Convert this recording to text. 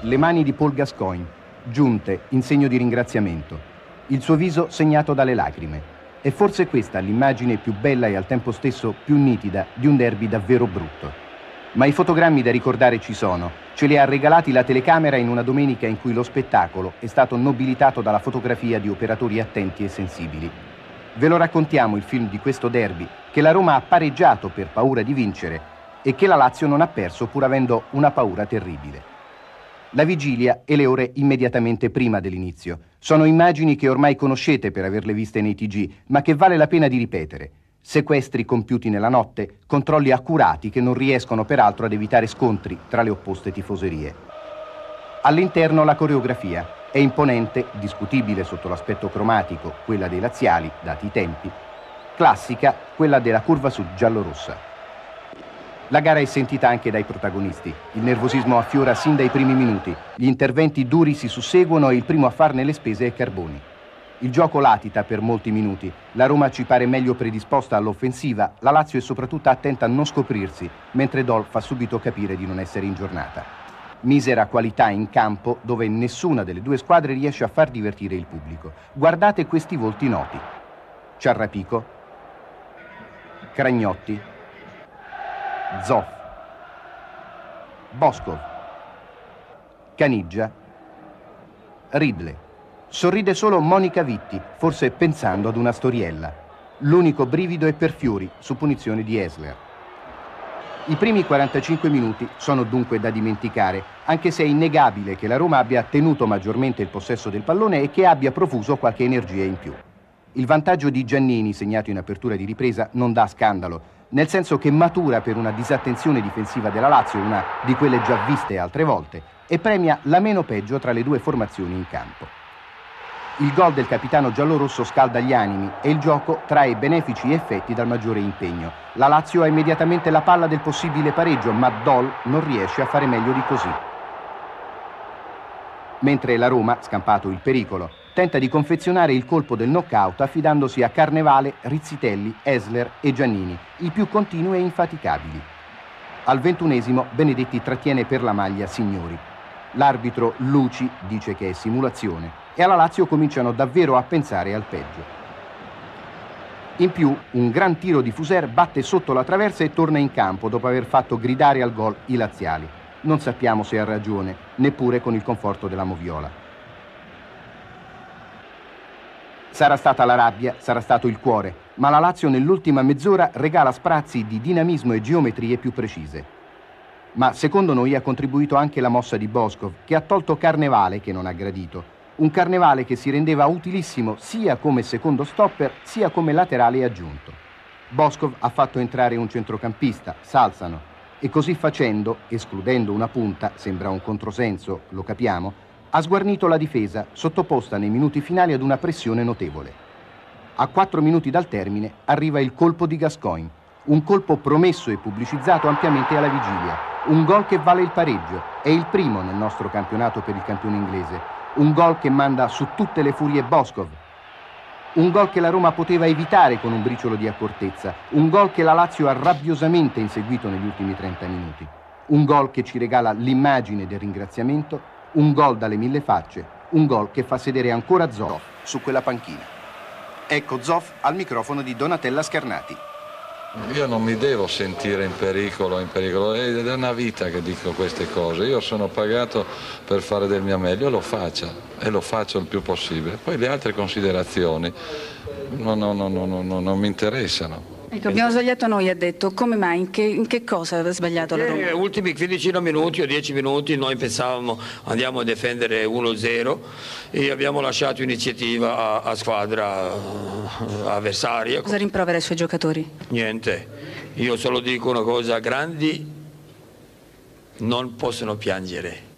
le mani di Paul Gascoigne, giunte in segno di ringraziamento, il suo viso segnato dalle lacrime. È forse questa l'immagine più bella e al tempo stesso più nitida di un derby davvero brutto. Ma i fotogrammi da ricordare ci sono. Ce li ha regalati la telecamera in una domenica in cui lo spettacolo è stato nobilitato dalla fotografia di operatori attenti e sensibili. Ve lo raccontiamo il film di questo derby, che la Roma ha pareggiato per paura di vincere e che la Lazio non ha perso pur avendo una paura terribile. La vigilia e le ore immediatamente prima dell'inizio. Sono immagini che ormai conoscete per averle viste nei TG, ma che vale la pena di ripetere. Sequestri compiuti nella notte, controlli accurati che non riescono peraltro ad evitare scontri tra le opposte tifoserie. All'interno la coreografia è imponente, discutibile sotto l'aspetto cromatico, quella dei laziali, dati i tempi, classica, quella della curva sud giallorossa. La gara è sentita anche dai protagonisti. Il nervosismo affiora sin dai primi minuti. Gli interventi duri si susseguono e il primo a farne le spese è Carboni. Il gioco latita per molti minuti. La Roma ci pare meglio predisposta all'offensiva. La Lazio è soprattutto attenta a non scoprirsi, mentre Dol fa subito capire di non essere in giornata. Misera qualità in campo dove nessuna delle due squadre riesce a far divertire il pubblico. Guardate questi volti noti. Ciarrapico, Cragnotti, Zoff, Boscov, Caniggia, Ridley. Sorride solo Monica Vitti, forse pensando ad una storiella. L'unico brivido è per Fiori, su punizione di Esler. I primi 45 minuti sono dunque da dimenticare, anche se è innegabile che la Roma abbia tenuto maggiormente il possesso del pallone e che abbia profuso qualche energia in più. Il vantaggio di Giannini, segnato in apertura di ripresa, non dà scandalo, nel senso che matura per una disattenzione difensiva della Lazio, una di quelle già viste altre volte, e premia la meno peggio tra le due formazioni in campo. Il gol del capitano giallorosso scalda gli animi e il gioco trae benefici effetti dal maggiore impegno. La Lazio ha immediatamente la palla del possibile pareggio, ma Dol non riesce a fare meglio di così. Mentre la Roma, scampato il pericolo, tenta di confezionare il colpo del knockout affidandosi a Carnevale, Rizzitelli, Esler e Giannini, i più continui e infaticabili. Al 21esimo Benedetti trattiene per la maglia Signori. L'arbitro Luci dice che è simulazione e alla Lazio cominciano davvero a pensare al peggio. In più, un gran tiro di Fuser batte sotto la traversa e torna in campo dopo aver fatto gridare al gol i laziali. Non sappiamo se ha ragione, neppure con il conforto della Moviola. Sarà stata la rabbia, sarà stato il cuore, ma la Lazio nell'ultima mezz'ora regala sprazzi di dinamismo e geometrie più precise. Ma secondo noi ha contribuito anche la mossa di Boscov, che ha tolto Carnevale, che non ha gradito. Un Carnevale che si rendeva utilissimo sia come secondo stopper, sia come laterale aggiunto. Boscov ha fatto entrare un centrocampista, Salzano, e così facendo, escludendo una punta, sembra un controsenso, lo capiamo, ha sguarnito la difesa, sottoposta nei minuti finali ad una pressione notevole. A 4 minuti dal termine arriva il colpo di Gascoigne, un colpo promesso e pubblicizzato ampiamente alla vigilia, un gol che vale il pareggio, è il primo nel nostro campionato per il campione inglese, un gol che manda su tutte le furie Boscov, un gol che la Roma poteva evitare con un briciolo di accortezza, un gol che la Lazio ha rabbiosamente inseguito negli ultimi 30 minuti, un gol che ci regala l'immagine del ringraziamento, un gol dalle mille facce, un gol che fa sedere ancora Zoff su quella panchina. Ecco Zoff al microfono di Donatella Scarnati. Io non mi devo sentire in pericolo, è da una vita che dico queste cose. Io sono pagato per fare del mio meglio, lo faccio e lo faccio il più possibile. Poi le altre considerazioni non mi interessano. Ecco, abbiamo sbagliato noi, ha detto. Come mai? In che cosa aveva sbagliato la Roma? Ultimi 15 minuti o 10 minuti noi pensavamo andiamo a difendere 1-0 e abbiamo lasciato iniziativa a squadra avversaria. Cosa rimprovera ai suoi giocatori? Niente, io solo dico una cosa, grandi non possono piangere.